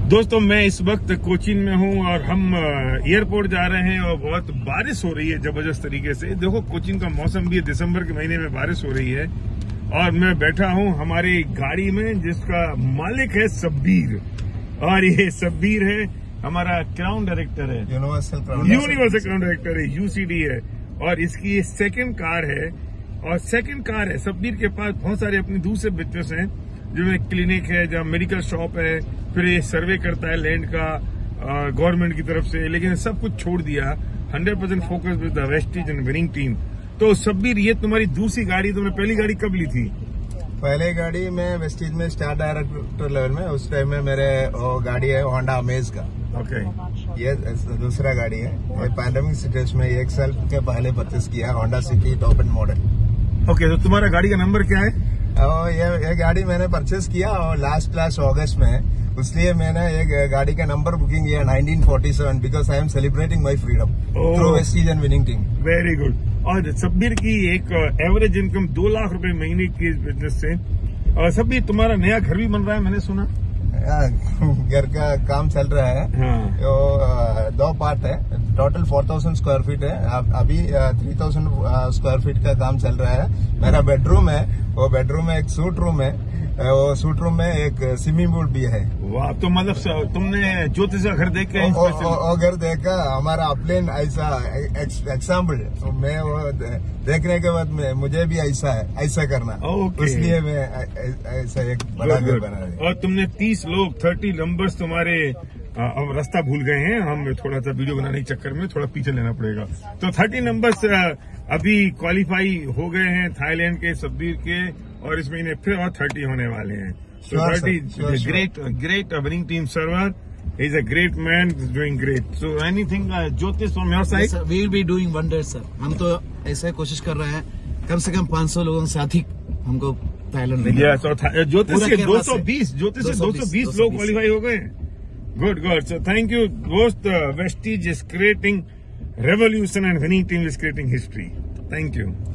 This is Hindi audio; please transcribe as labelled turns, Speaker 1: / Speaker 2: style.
Speaker 1: दोस्तों मैं इस वक्त कोचीन में हूं और हम एयरपोर्ट जा रहे हैं और बहुत बारिश हो रही है जबरदस्त तरीके से। देखो कोचीन का मौसम भी है, दिसंबर के महीने में बारिश हो रही है और मैं बैठा हूं हमारी गाड़ी में जिसका मालिक है सब्बीर, और ये सब्बीर है हमारा क्राउन डायरेक्टर है, यूनिवर्सल क्राउन डायरेक्टर है, यूसीडी है, और इसकी ये सेकंड कार है। और सेकंड कार है सब्बीर के पास बहुत सारे अपने दूसरे बिजनेस हैं, जिनमें क्लिनिक है, जहाँ मेडिकल शॉप है, फिर ये सर्वे करता है लैंड का गवर्नमेंट की तरफ से, लेकिन सब कुछ छोड़ दिया, 100% focus with the Vestige and winning team. तो सब्बीर ये तुम्हारी दूसरी गाड़ी, तुमने पहली गाड़ी कब ली थी?
Speaker 2: पहले गाड़ी में वेस्टीज में स्टार डायरेक्टर लेवल में, उस टाइम में मेरे गाड़ी है होंडा अमेज का।
Speaker 1: ओके।
Speaker 2: ये दूसरा गाड़ी है, ये पैंडेमिक सिचुएशन में 1 साल के पहले परचेस किया, Honda City top end model.
Speaker 1: Okay, तो तुम्हारा गाड़ी का नंबर क्या है?
Speaker 2: ये गाड़ी मैंने परचेस किया और लास्ट अगस्त में, इसलिए मैंने एक गाड़ी का नंबर बुकिंग किया 1947, because I am celebrating my freedom through Vestige and winning team.
Speaker 1: Very good. और सब्बीर की एक एवरेज इनकम 2 लाख रुपए महीने की इस बिजनेस से। और सब्बीर तुम्हारा नया घर भी बन रहा है, मैंने सुना।
Speaker 2: घर का काम चल रहा है।
Speaker 1: हाँ।
Speaker 2: तो 2 पार्ट है, टोटल 4000 स्क्वायर फीट है। अभी 3000 स्क्वायर फीट का काम चल रहा है। मेरा बेडरूम है, वो बेडरूम में एक सूट रूम है, वो सूट रूम में एक स्विमिंग पूल भी है।
Speaker 1: वाह, तो मतलब तुमने ज्योतिष का घर देख के
Speaker 2: वो घर देखा, हमारा अपलेन ऐसा एग्जाम्पल, मैं वो देखने के बाद में मुझे भी ऐसा करना, इसलिए मैं ऐसा एक बड़ा घर बना रहा।
Speaker 1: और तुमने 30 लोग 30 नंबर्स तुम्हारे अब रास्ता भूल गए हैं, हम थोड़ा सा वीडियो बनाने के चक्कर में थोड़ा पीछे लेना पड़ेगा। तो 30 नंबर्स अभी क्वालिफाई हो गए हैं थाईलैंड के सब्बीर के, और इस महीने फिर और 30 होने वाले हैं। So 30 great winning team server. He's a great man, doing great. So anything Jyotish from your side?
Speaker 3: Yes, we will be doing wonders, sir. हम तो ऐसे कोशिश कर रहे हैं, कम से कम 500 लोगों के साथ ही हमको थाईलैंड में।
Speaker 1: Yes, और ज्योतिष से 220 लोग क्वालिफाई हो गए। Good. So thank you, दोस्त। Vestige is creating revolution and winning team is creating history. Thank you.